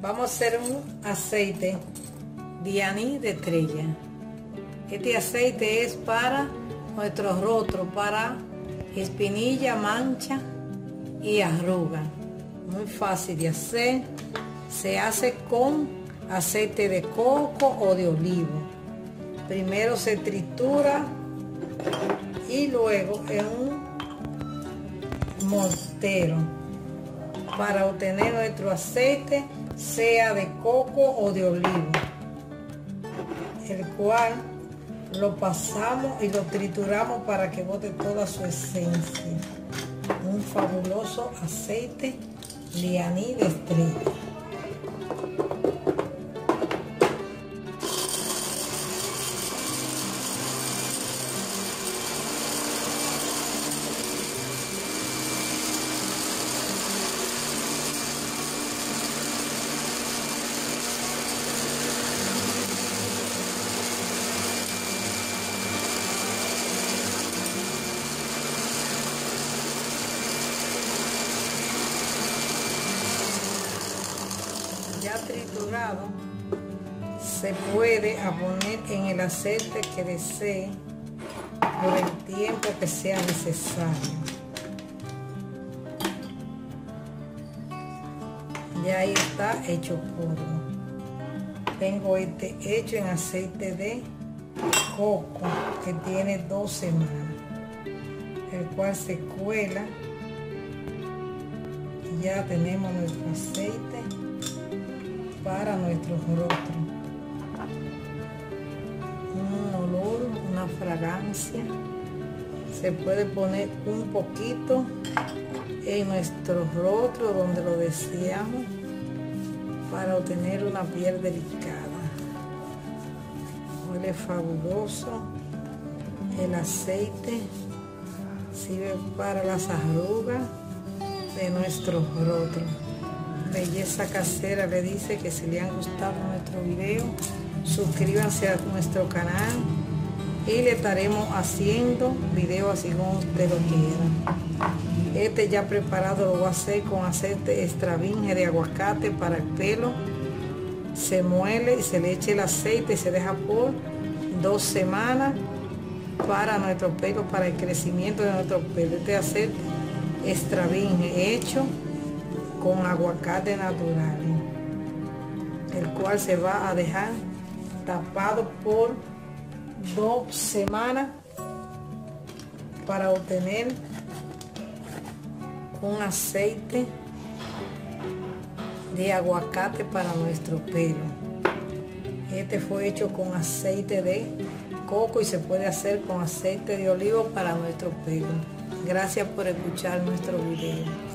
Vamos a hacer un aceite de anís de estrella. Este aceite es para nuestro rostro, para espinilla, mancha y arruga. Muy fácil de hacer. Se hace con aceite de coco o de olivo. Primero se tritura y luego en un mortero para obtener nuestro aceite, sea de coco o de olivo, el cual lo pasamos y lo trituramos para que bote toda su esencia. Un fabuloso aceite de anís de estrella. Ya triturado, se puede poner en el aceite que desee por el tiempo que sea necesario. Ya ahí está hecho polvo. Tengo este hecho en aceite de coco que tiene 2 semanas, el cual se cuela y ya tenemos nuestro aceite para nuestro rostro. Un olor, una fragancia. Se puede poner un poquito en nuestro rostro donde lo deseamos para obtener una piel delicada. Huele fabuloso. El aceite sirve para las arrugas de nuestro rostro. Belleza Casera le dice que si le han gustado nuestro video, suscríbanse a nuestro canal y le estaremos haciendo videos así como usted lo quiera. Este ya preparado lo voy a hacer con aceite extra virgen de aguacate para el pelo. Se muele y se le echa el aceite y se deja por 2 semanas para nuestro pelo, para el crecimiento de nuestro pelo. Este aceite extra virgen hecho con aguacate natural, el cual se va a dejar tapado por 2 semanas para obtener un aceite de aguacate para nuestro pelo. Este fue hecho con aceite de coco y se puede hacer con aceite de olivo para nuestro pelo. Gracias por escuchar nuestro video.